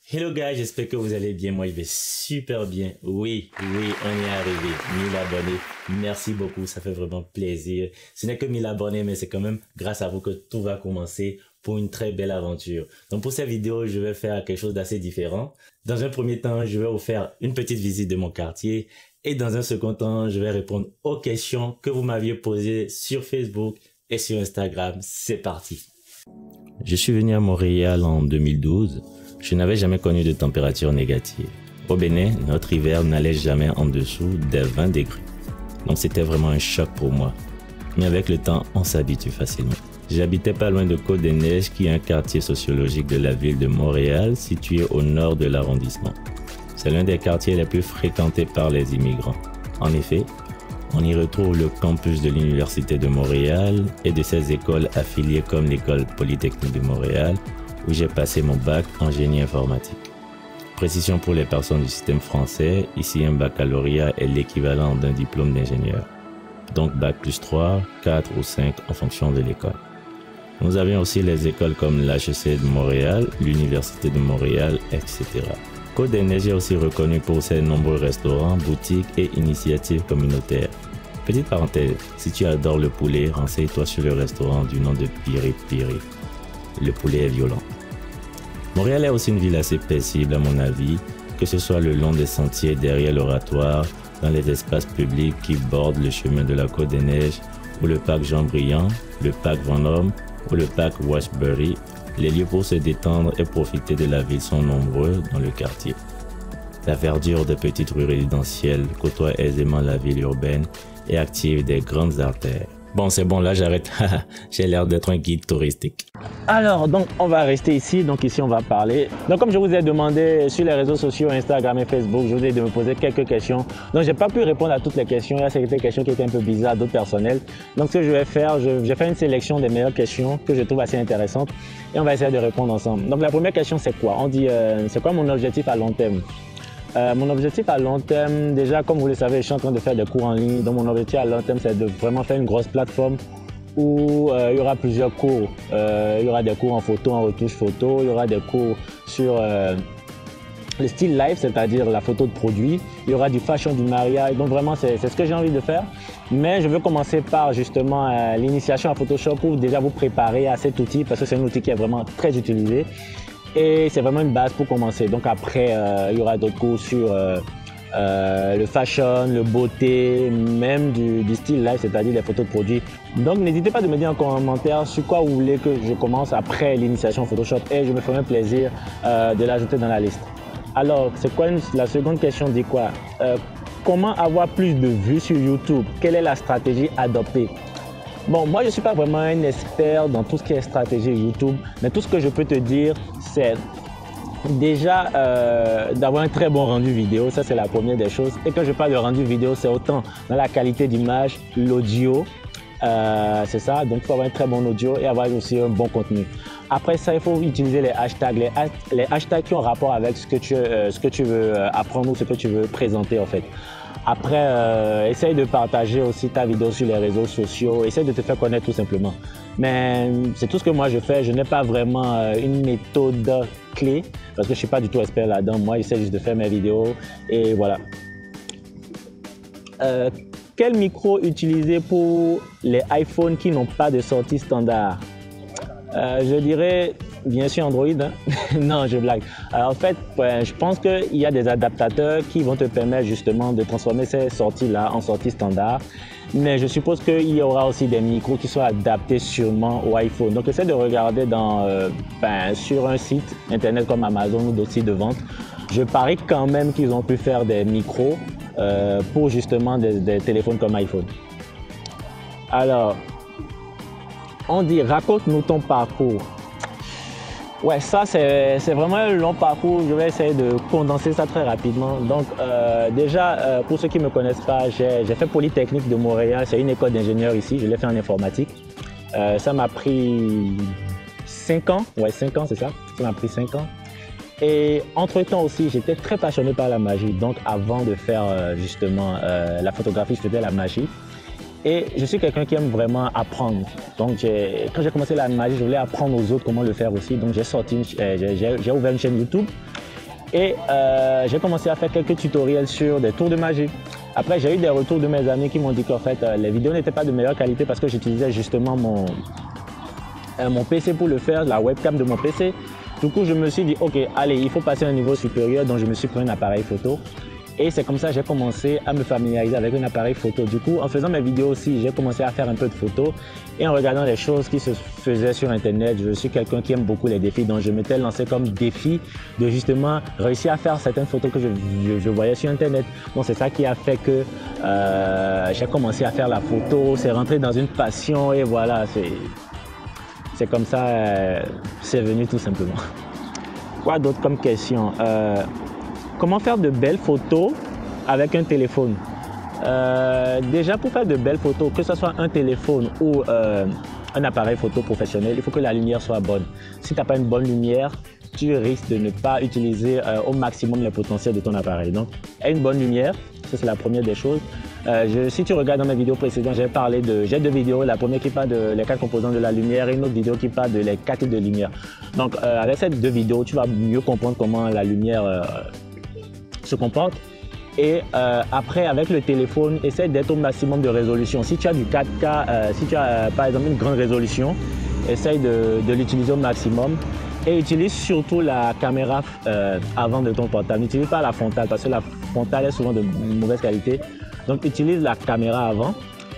Hello guys, j'espère que vous allez bien. Moi, je vais super bien. Oui, on y est arrivé. 1000 abonnés. Merci beaucoup, ça fait vraiment plaisir. Ce n'est que 1000 abonnés, mais c'est quand même grâce à vous que tout va commencer pour une très belle aventure. Donc pour cette vidéo, je vais faire quelque chose d'assez différent. Dans un premier temps, je vais vous faire une petite visite de mon quartier. Et dans un second temps, je vais répondre aux questions que vous m'aviez posées sur Facebook et sur Instagram. C'est parti. Je suis venu à Montréal en 2012. Je n'avais jamais connu de température négative. Au Bénin, notre hiver n'allait jamais en dessous des 20 degrés. Donc c'était vraiment un choc pour moi. Mais avec le temps, on s'habitue facilement. J'habitais pas loin de Côte-des-Neiges, qui est un quartier sociologique de la ville de Montréal, situé au nord de l'arrondissement. C'est l'un des quartiers les plus fréquentés par les immigrants. En effet, on y retrouve le campus de l'Université de Montréal et de ses écoles affiliées comme l'École polytechnique de Montréal, où j'ai passé mon bac en génie informatique. Précision pour les personnes du système français, ici un baccalauréat est l'équivalent d'un diplôme d'ingénieur. Donc bac plus 3, 4 ou 5 en fonction de l'école. Nous avions aussi les écoles comme l'HEC de Montréal, l'Université de Montréal, etc. Côte-des-Neiges est aussi reconnu pour ses nombreux restaurants, boutiques et initiatives communautaires. Petite parenthèse, si tu adores le poulet, renseigne-toi sur le restaurant du nom de Piri Piri. Le poulet est violent. Montréal est aussi une ville assez paisible à mon avis, que ce soit le long des sentiers derrière l'oratoire, dans les espaces publics qui bordent le chemin de la Côte-des-Neiges, ou le parc Jean-Briand, le parc Vendôme ou le parc Washbury. Les lieux pour se détendre et profiter de la ville sont nombreux dans le quartier. La verdure des petites rues résidentielles côtoie aisément la ville urbaine et active des grandes artères. Bon, c'est bon, là j'arrête. J'ai l'air d'être un guide touristique. Alors, donc on va rester ici. Donc ici on va parler. Donc comme je vous ai demandé sur les réseaux sociaux, Instagram et Facebook, je vous ai de me poser quelques questions. Donc j'ai pas pu répondre à toutes les questions. Il y a certaines questions qui étaient un peu bizarres, d'autres personnelles. Donc ce que je vais faire, je vais faire une sélection des meilleures questions que je trouve assez intéressantes et on va essayer de répondre ensemble. Donc la première question c'est quoi? On dit c'est quoi mon objectif à long terme? Mon objectif à long terme, déjà comme vous le savez, je suis en train de faire des cours en ligne. Donc mon objectif à long terme, c'est de vraiment faire une grosse plateforme où il y aura plusieurs cours. Il y aura des cours en photo, en retouche photo. Il y aura des cours sur le style life, c'est-à-dire la photo de produit. Il y aura du fashion, du mariage. Donc vraiment, c'est ce que j'ai envie de faire. Mais je veux commencer par justement l'initiation à Photoshop pour déjà vous préparer à cet outil parce que c'est un outil qui est vraiment très utilisé. Et c'est vraiment une base pour commencer. Donc après, il y aura d'autres cours sur le fashion, le beauté, même du style life, c'est-à-dire les photos de produits. Donc n'hésitez pas de me dire en commentaire sur quoi vous voulez que je commence après l'initiation Photoshop et je me ferai un plaisir de l'ajouter dans la liste. Alors, c'est quoi la seconde question dit quoi? Comment avoir plus de vues sur YouTube? Quelle est la stratégie adoptée? Bon, moi je ne suis pas vraiment un expert dans tout ce qui est stratégie YouTube, mais tout ce que je peux te dire, c'est déjà d'avoir un très bon rendu vidéo, ça c'est la première des choses. Et quand je parle de rendu vidéo, c'est autant dans la qualité d'image, l'audio, c'est ça, donc il faut avoir un très bon audio et avoir aussi un bon contenu. Après ça, il faut utiliser les hashtags, les hashtags qui ont rapport avec ce que tu veux apprendre ou ce que tu veux présenter en fait. Après, essaye de partager aussi ta vidéo sur les réseaux sociaux, essaye de te faire connaître tout simplement. Mais c'est tout ce que moi je fais, je n'ai pas vraiment une méthode clé parce que je ne suis pas du tout expert là-dedans. Moi, j'essaie juste de faire mes vidéos et voilà. Quel micro utiliser pour les iPhones qui n'ont pas de sortie standard? Je dirais bien sûr Android, hein? Non, je blague. Alors, en fait, je pense qu'il y a des adaptateurs qui vont te permettre justement de transformer ces sorties-là en sorties standard. Mais je suppose qu'il y aura aussi des micros qui sont adaptés sûrement au iPhone. Donc, essaie de regarder sur un site internet comme Amazon ou d'autres sites de vente. Je parie quand même qu'ils ont pu faire des micros pour justement des téléphones comme iPhone. Alors, on dit raconte-nous ton parcours. Ouais, ça c'est vraiment un long parcours. Je vais essayer de condenser ça très rapidement. Donc déjà, pour ceux qui ne me connaissent pas, j'ai fait Polytechnique de Montréal. C'est une école d'ingénieur ici. Je l'ai fait en informatique. Ça m'a pris 5 ans. Ouais, 5 ans, c'est ça. Ça m'a pris 5 ans. Et entre-temps aussi, j'étais très passionné par la magie. Donc avant de faire justement la photographie, je faisais la magie. Et je suis quelqu'un qui aime vraiment apprendre. Donc, quand j'ai commencé la magie, je voulais apprendre aux autres comment le faire aussi. Donc, j'ai ouvert une chaîne YouTube Et j'ai commencé à faire quelques tutoriels sur des tours de magie. Après, j'ai eu des retours de mes amis qui m'ont dit qu'en fait, les vidéos n'étaient pas de meilleure qualité parce que j'utilisais justement mon PC pour le faire, la webcam de mon PC. Du coup, je me suis dit, ok, allez, il faut passer à un niveau supérieur, donc je me suis pris un appareil photo. Et c'est comme ça que j'ai commencé à me familiariser avec un appareil photo. Du coup, en faisant mes vidéos aussi, j'ai commencé à faire un peu de photos. Et en regardant les choses qui se faisaient sur Internet, je suis quelqu'un qui aime beaucoup les défis. Donc, je m'étais lancé comme défi de justement réussir à faire certaines photos que je voyais sur Internet. Donc, c'est ça qui a fait que j'ai commencé à faire la photo. C'est rentré dans une passion et voilà, c'est comme ça, c'est venu tout simplement. Quoi d'autre comme question? Comment faire de belles photos avec un téléphone? Déjà, pour faire de belles photos, que ce soit un téléphone ou un appareil photo professionnel, il faut que la lumière soit bonne. Si tu n'as pas une bonne lumière, tu risques de ne pas utiliser au maximum le potentiel de ton appareil. Donc, aie une bonne lumière, ça c'est la première des choses. Si tu regardes dans mes vidéos précédentes, j'ai deux vidéos. La première qui parle de les 4 composants de la lumière et une autre vidéo qui parle de les 4 types de lumière. Donc, avec ces deux vidéos, tu vas mieux comprendre comment la lumière se comporte. Et après, avec le téléphone, essaie d'être au maximum de résolution. Si tu as du 4K, si tu as par exemple une grande résolution, essaye de l'utiliser au maximum. Et utilise surtout la caméra avant de ton portable. N'utilise pas la frontale parce que la frontale est souvent de mauvaise qualité. Donc, utilise la caméra avant.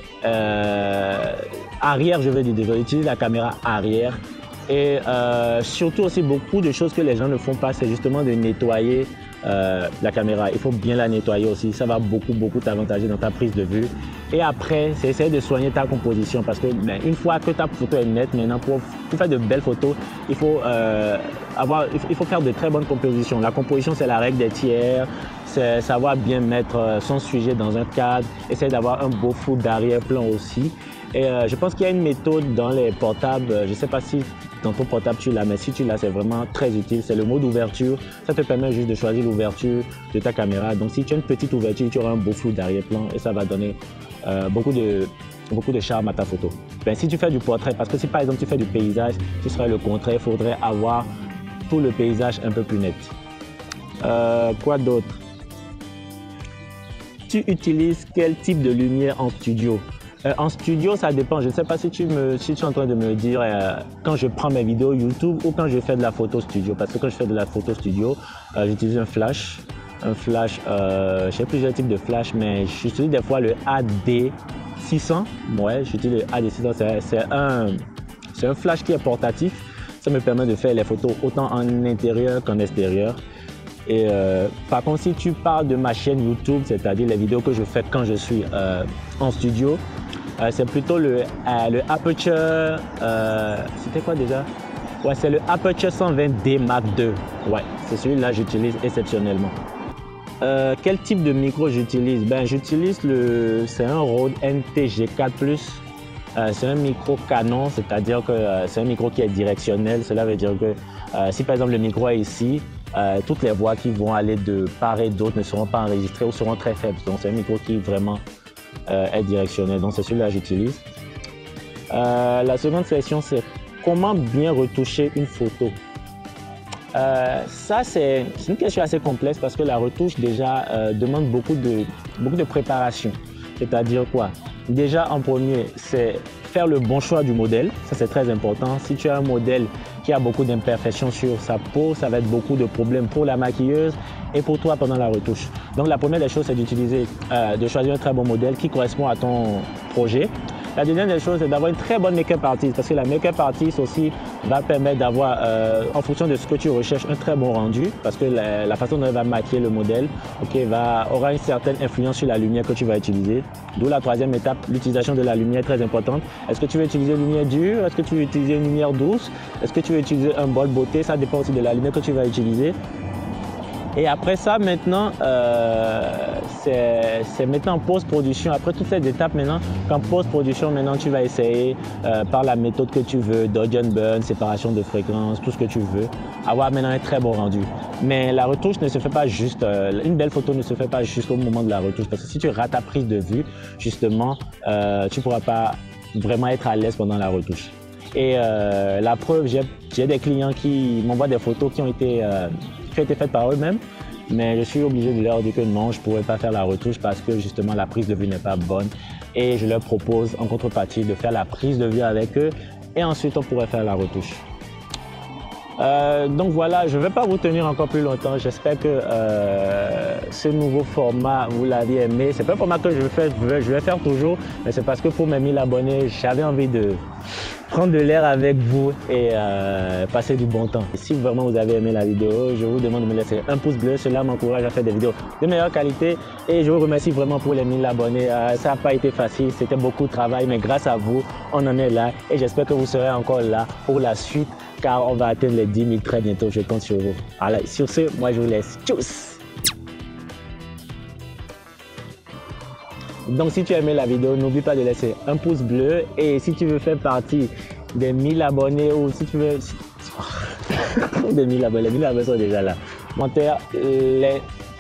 Arrière, je veux dire, désolé, utilise la caméra arrière. Et surtout aussi, beaucoup de choses que les gens ne font pas, c'est justement de nettoyer la caméra. Il faut bien la nettoyer aussi. Ça va beaucoup t'avantager dans ta prise de vue. Et après, c'est essayer de soigner ta composition parce que une fois que ta photo est nette, maintenant, pour faire de belles photos, il faut faire de très bonnes compositions. La composition, c'est la règle des tiers. C'est savoir bien mettre son sujet dans un cadre. Essayer d'avoir un beau fond d'arrière-plan aussi. Et je pense qu'il y a une méthode dans les portables, je ne sais pas si dans ton portable tu l'as, mais si tu l'as, c'est vraiment très utile. C'est le mode ouverture. Ça te permet juste de choisir l'ouverture de ta caméra. Donc si tu as une petite ouverture, tu auras un beau flou d'arrière-plan et ça va donner beaucoup de charme à ta photo. Ben, si tu fais du portrait, parce que si par exemple tu fais du paysage, ce serait le contraire. Il faudrait avoir tout le paysage un peu plus net. Quoi d'autre? Tu utilises quel type de lumière en studio? En studio, ça dépend. Je ne sais pas si tu es en train de me dire quand je prends mes vidéos YouTube ou quand je fais de la photo studio. Parce que quand je fais de la photo studio, j'utilise un flash. J'ai plusieurs types de flash, mais j'utilise des fois le AD600. Ouais, j'utilise le AD600. C'est un flash qui est portatif. Ça me permet de faire les photos autant en intérieur qu'en extérieur. Et par contre, si tu parles de ma chaîne YouTube, c'est-à-dire les vidéos que je fais quand je suis en studio, c'est plutôt le Aperture, c'était quoi déjà? Ouais, c'est le Aperture 120D Mark II. Ouais, c'est celui-là que j'utilise exceptionnellement. Quel type de micro j'utilise? Ben, j'utilise c'est un Rode NT-G4+. C'est un micro Canon, c'est-à-dire que c'est un micro qui est directionnel. Cela veut dire que si par exemple le micro est ici, toutes les voix qui vont aller de part et d'autre ne seront pas enregistrées ou seront très faibles. Donc c'est un micro qui vraiment est directionnel. Donc c'est celui-là que j'utilise. La seconde question, c'est comment bien retoucher une photo? Ça, c'est une question assez complexe parce que la retouche déjà demande beaucoup de préparation. C'est-à-dire quoi? Déjà en premier, c'est faire le bon choix du modèle. Ça, c'est très important. Si tu as un modèle qui a beaucoup d'imperfections sur sa peau, ça va être beaucoup de problèmes pour la maquilleuse et pour toi pendant la retouche. Donc la première des choses, c'est de choisir un très bon modèle qui correspond à ton projet. La deuxième des choses, c'est d'avoir une très bonne make-up artist parce que la make-up artist aussi va permettre d'avoir, en fonction de ce que tu recherches, un très bon rendu parce que la façon dont elle va maquiller le modèle aura une certaine influence sur la lumière que tu vas utiliser. D'où la troisième étape, l'utilisation de la lumière est très importante. Est-ce que tu veux utiliser une lumière dure? Est-ce que tu veux utiliser une lumière douce? Est-ce que tu veux utiliser un bol beauté? Ça dépend aussi de la lumière que tu vas utiliser. Et après ça, maintenant, c'est maintenant en post-production. Après toutes ces étapes, maintenant, qu'en post-production, maintenant, tu vas essayer par la méthode que tu veux, dodge and burn, séparation de fréquences, tout ce que tu veux, avoir maintenant un très bon rendu. Mais la retouche ne se fait pas juste, une belle photo ne se fait pas juste au moment de la retouche. Parce que si tu rates ta prise de vue, justement, tu ne pourras pas vraiment être à l'aise pendant la retouche. Et la preuve, j'ai des clients qui m'envoient des photos qui ont été faites par eux-mêmes. Mais je suis obligé de leur dire que non, je ne pourrais pas faire la retouche parce que justement la prise de vue n'est pas bonne. Et je leur propose en contrepartie de faire la prise de vue avec eux et ensuite on pourrait faire la retouche. Donc voilà, je ne vais pas vous tenir encore plus longtemps. J'espère que ce nouveau format, vous l'aviez aimé. Ce n'est pas un format que je vais faire toujours, mais c'est parce que pour mes 1000 abonnés, j'avais envie de prendre de l'air avec vous et passer du bon temps. Et si vraiment vous avez aimé la vidéo, je vous demande de me laisser un pouce bleu. Cela m'encourage à faire des vidéos de meilleure qualité. Et je vous remercie vraiment pour les 1000 abonnés. Ça n'a pas été facile, c'était beaucoup de travail, mais grâce à vous, on en est là. Et j'espère que vous serez encore là pour la suite, car on va atteindre les 10 000 très bientôt. Je compte sur vous. Alors, sur ce, moi je vous laisse. Tchuss! Donc si tu as aimé la vidéo, n'oublie pas de laisser un pouce bleu. Et si tu veux faire partie des 1000 abonnés ou si tu veux... des 1000 abonnés, les 1000 abonnés sont déjà là. Commentaire,